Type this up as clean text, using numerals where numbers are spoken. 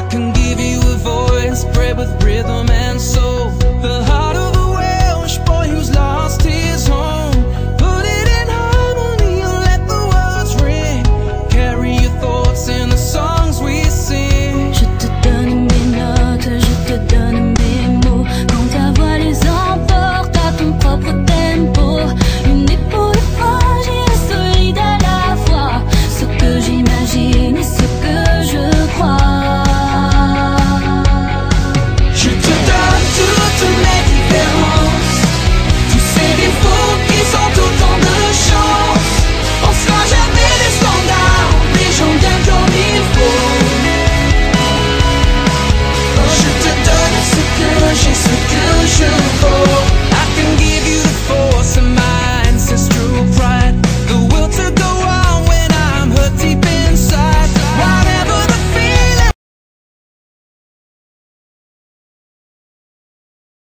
can give you a voice, bred with rhythm and soul. The heart of a Welsh boy who's lost his